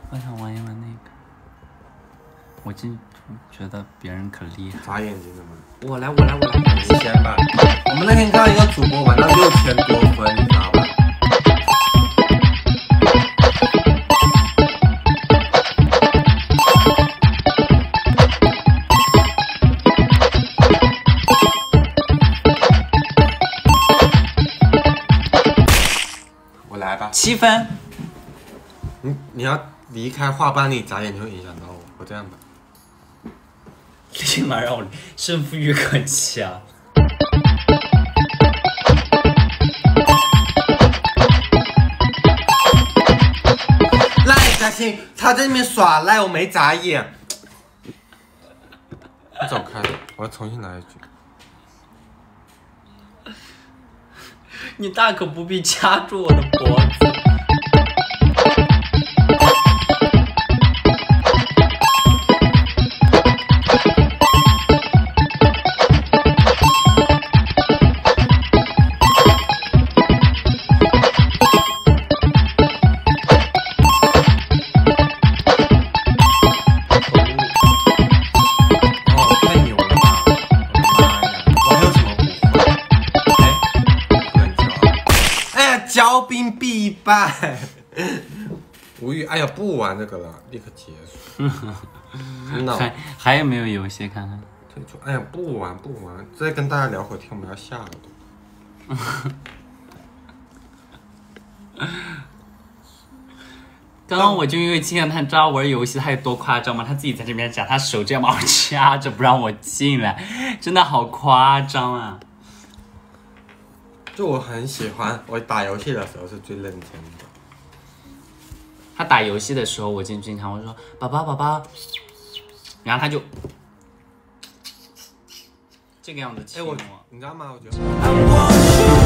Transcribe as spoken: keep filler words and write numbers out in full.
我想玩一玩那个。我真觉得别人可厉害。 眨眼睛的吗？ 我来，我来，我来， 你先吧。我们那天看到一个主播玩到六千多分，你知道吧？我来吧。 七分。 你你要离开画班，你眨眼就会影响到我。我这样吧。 立马让我胜负欲很强。 赖嘉欣，他在那边耍赖，我没眨眼。你走开，我要重新来一句。 你大可不必掐住我的脖子。 骄兵必败，无语。哎呀，不玩这个了，立刻结束。no. 还还有没有游戏看看？ 退出。哎呀，不玩不玩，再跟大家聊会天，我们要下了都。 刚刚我就因为金看他知道玩游戏他有多夸张吗？他自己在这边讲，他手这样把我掐着不让我进来，真的好夸张啊！ 就我很喜欢，我打游戏的时候是最认真的。 他打游戏的时候，我经经常会说宝宝宝宝，然后他就这个样子亲我。 你知道吗？我觉得。